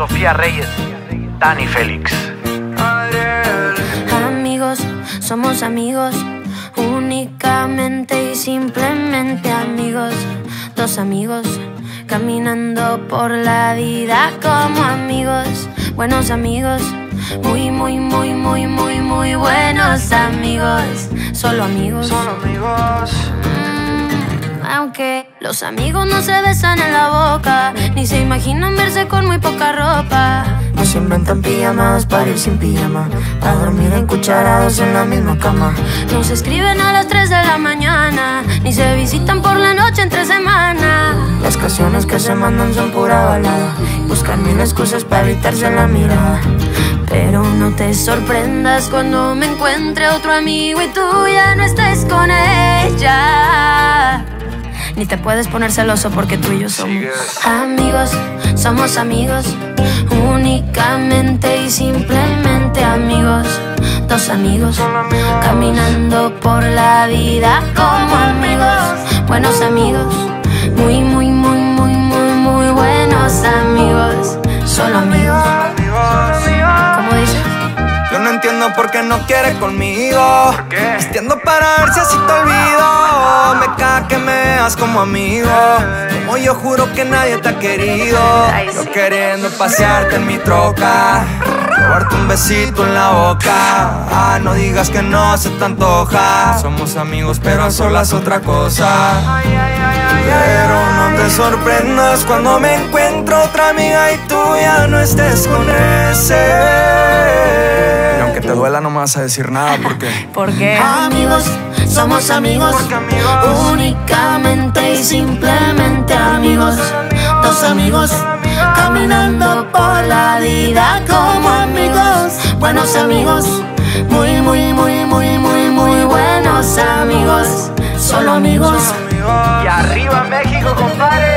Sofía Reyes, Dani Félix. Amigos, somos amigos, únicamente y simplemente amigos. Dos amigos, caminando por la vida como amigos. Buenos amigos, muy buenos amigos. Solo amigos. Aunque los amigos no se besan en la boca, ni se imaginan verse con muy poca ropa. No se inventan pijamadas para ir sin pijama, a dormir encucharados en la misma cama. No se escriben a las 3 de la mañana, ni se visitan por la noche entre semana. Las canciones que se mandan son pura balada, buscan mil excusas para evitarse la mirada. Pero no te sorprendas cuando me encuentre otro amigo y tú ya no estés con ella. Ni te puedes poner celoso porque tú y yo somos amigos, somos amigos, únicamente y simplemente amigos. Dos amigos, caminando por la vida como amigos. Buenos amigos, muy buenos amigos. Solo amigos. ¿Cómo dices? Yo no entiendo por qué no quieres conmigo. Vistiendo para ver si así te olvido. Me caga que me veas como amigo, como yo juro que nadie te ha querido. Yo queriendo pasearte en mi troca, robarte un besito en la boca. No digas que no se te antoja. Somos amigos pero a solas otra cosa. Pero no te sorprendas cuando me encuentro otra amiga y tú ya no estés con ese. Aunque te duela no me vas a decir nada porque... ¿Por qué? Amigos, somos amigos, únicamente y simplemente amigos. Dos amigos, caminando por la vida como amigos. Buenos amigos, muy buenos amigos. Solo amigos. Y arriba México, compadre.